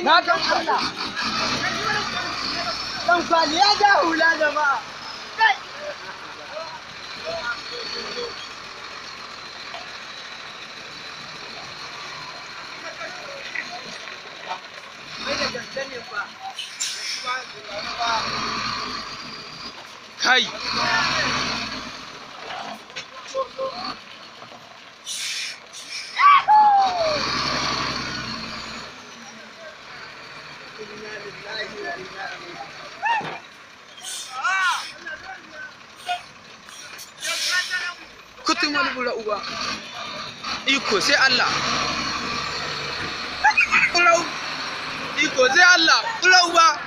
Na ga Allah. Dan kwali ya ja hula jama'a. Kai. Kai. Kutun wani bura uba. Iko sai Allah. Iko sai Allah. Bura uba.